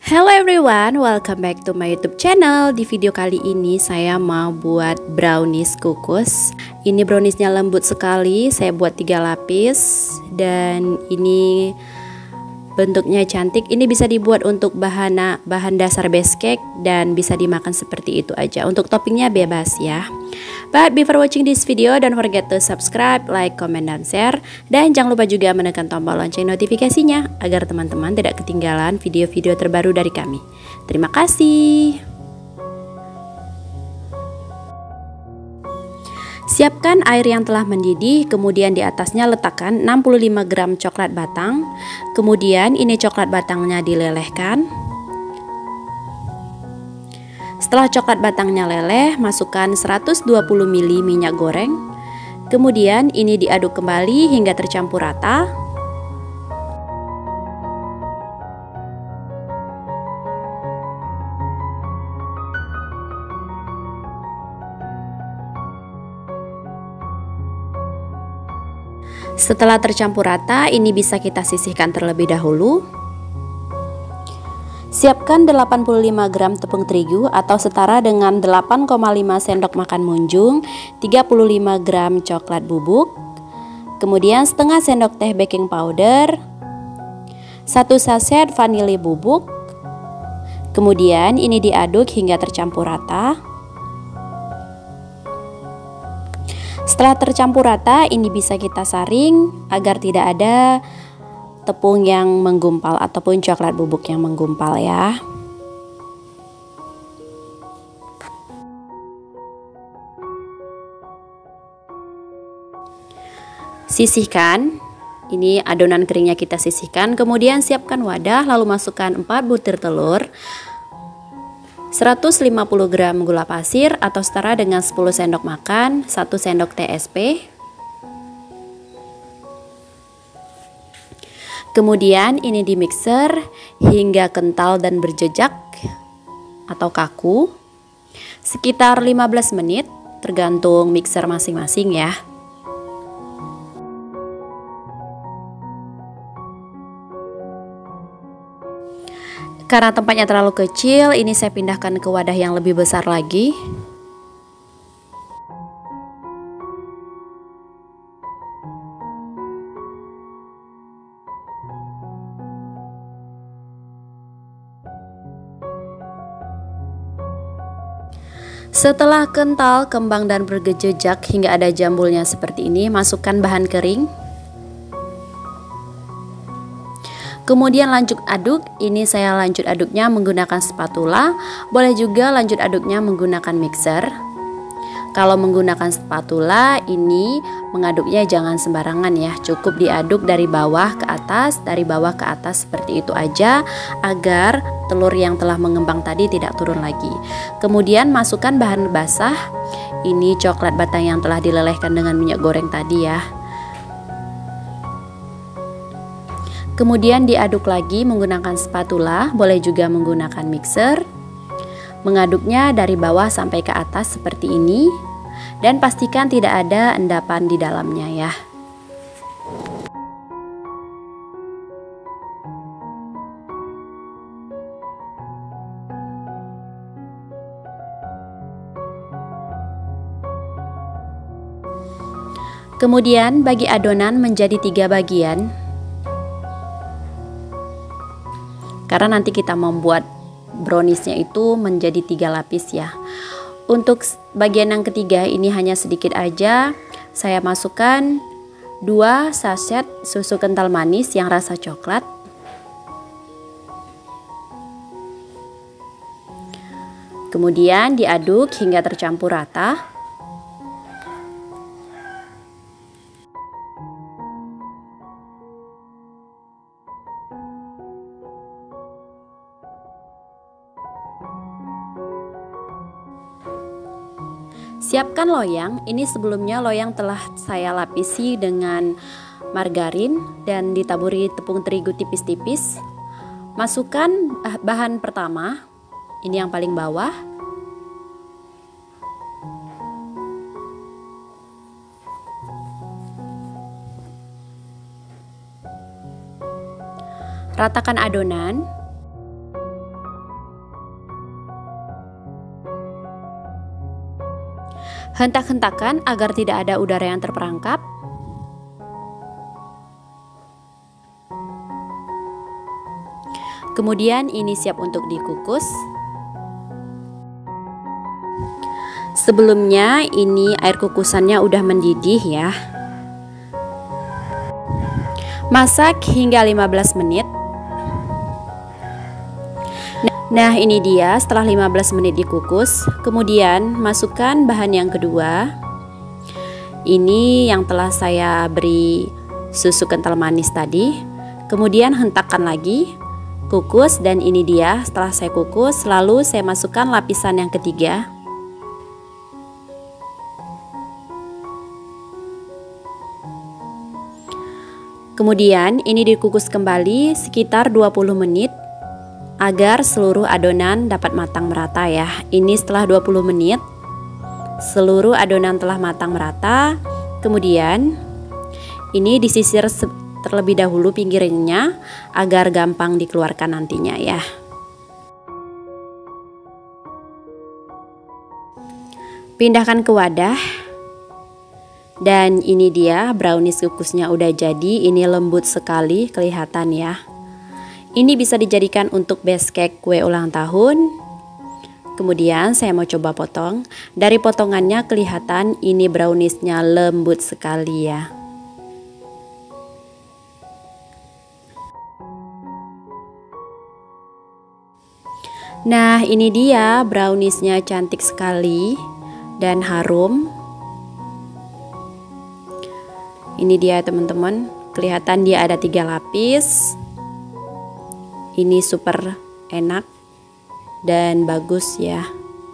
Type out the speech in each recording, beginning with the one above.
Hello everyone, welcome back to my YouTube channel. Di video kali ini saya mau buat brownies kukus. Ini browniesnya lembut sekali. Saya buat 3 lapis dan ini bentuknya cantik. Ini bisa dibuat untuk bahan dasar base cake dan bisa dimakan seperti itu aja. Untuk toppingnya bebas ya. But before watching this video, don't forget to subscribe, like, comment, dan share. Dan jangan lupa juga menekan tombol lonceng notifikasinya agar teman-teman tidak ketinggalan video-video terbaru dari kami. Terima kasih. Siapkan air yang telah mendidih, kemudian di atasnya letakkan 65 gram coklat batang. Kemudian ini coklat batangnya dilelehkan. Setelah coklat batangnya leleh, masukkan 120 ml minyak goreng. Kemudian ini diaduk kembali hingga tercampur rata. Setelah tercampur rata, ini bisa kita sisihkan terlebih dahulu. Siapkan 85 gram tepung terigu atau setara dengan 8,5 sendok makan munjung, 35 gram coklat bubuk, kemudian setengah sendok teh baking powder, 1 saset vanili bubuk, kemudian ini diaduk hingga tercampur rata. Setelah tercampur rata, ini bisa kita saring agar tidak ada tepung yang menggumpal ataupun coklat bubuk yang menggumpal ya. Sisihkan. Ini adonan keringnya kita sisihkan. Kemudian siapkan wadah, lalu masukkan 4 butir telur, 150 gram gula pasir atau setara dengan 10 sendok makan, 1 sendok TSP. Kemudian ini di mixer hingga kental dan berjejak atau kaku sekitar 15 menit tergantung mixer masing-masing ya. Karena tempatnya terlalu kecil, ini saya pindahkan ke wadah yang lebih besar lagi. Setelah kental, kembang dan bergejejak hingga ada jambulnya seperti ini, masukkan bahan kering. Kemudian lanjut aduk. Ini saya lanjut aduknya menggunakan spatula, boleh juga lanjut aduknya menggunakan mixer. Kalau menggunakan spatula, ini mengaduknya jangan sembarangan ya, cukup diaduk dari bawah ke atas, seperti itu aja agar telur yang telah mengembang tadi tidak turun lagi. Kemudian masukkan bahan basah. Ini coklat batang yang telah dilelehkan dengan minyak goreng tadi ya. Kemudian diaduk lagi menggunakan spatula, boleh juga menggunakan mixer. Mengaduknya dari bawah sampai ke atas seperti ini, dan pastikan tidak ada endapan di dalamnya ya. Kemudian bagi adonan menjadi 3 bagian, karena nanti kita membuat browniesnya itu menjadi 3 lapis ya. Untuk bagian yang ketiga ini hanya sedikit aja. Saya masukkan 2 saset susu kental manis yang rasa coklat. Kemudian diaduk hingga tercampur rata. Siapkan loyang. Ini sebelumnya loyang telah saya lapisi dengan margarin dan ditaburi tepung terigu tipis-tipis. Masukkan bahan pertama, ini yang paling bawah. Ratakan adonan. Hentak-hentakan agar tidak ada udara yang terperangkap. Kemudian ini siap untuk dikukus. Sebelumnya ini air kukusannya udah mendidih ya. Masak hingga 15 menit. Nah, ini dia setelah 15 menit dikukus. Kemudian masukkan bahan yang kedua. Ini yang telah saya beri susu kental manis tadi. Kemudian hentakkan lagi, kukus, dan ini dia setelah saya kukus. Lalu saya masukkan lapisan yang ketiga. Kemudian ini dikukus kembali sekitar 20 menit agar seluruh adonan dapat matang merata ya. Ini setelah 20 menit seluruh adonan telah matang merata. Kemudian ini disisir terlebih dahulu pinggirnya agar gampang dikeluarkan nantinya ya. Pindahkan ke wadah. Dan ini dia brownies kukusnya udah jadi. Ini lembut sekali kelihatan ya. Ini bisa dijadikan untuk base cake kue ulang tahun. Kemudian saya mau coba potong. Dari potongannya kelihatan ini browniesnya lembut sekali ya. Nah, ini dia browniesnya cantik sekali dan harum. Ini dia teman-teman, kelihatan dia ada 3 lapis. Ini super enak dan bagus ya.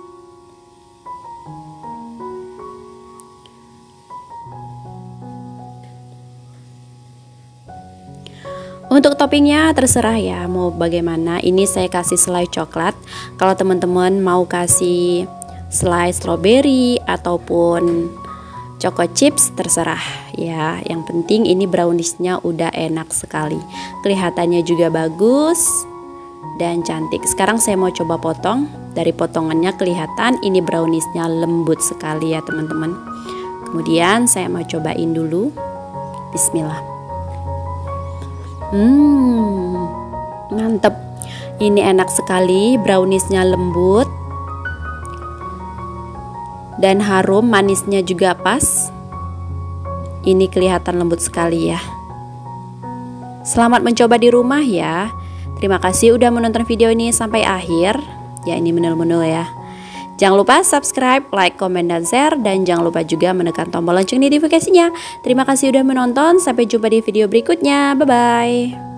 Untuk toppingnya terserah ya mau bagaimana. Ini saya kasih selai coklat. Kalau teman-teman mau kasih selai strawberry ataupun choco chips terserah ya. Yang penting ini browniesnya udah enak sekali. Kelihatannya juga bagus dan cantik. Sekarang saya mau coba potong. Dari potongannya kelihatan ini browniesnya lembut sekali ya teman-teman. Kemudian saya mau cobain dulu. Bismillah. Mantep. Ini enak sekali, browniesnya lembut dan harum, manisnya juga pas. Ini kelihatan lembut sekali ya. Selamat mencoba di rumah ya. Terima kasih udah menonton video ini sampai akhir. Ya, ini menul-menul ya. Jangan lupa subscribe, like, komen, dan share. Dan jangan lupa juga menekan tombol lonceng notifikasinya. Terima kasih udah menonton. Sampai jumpa di video berikutnya. Bye-bye.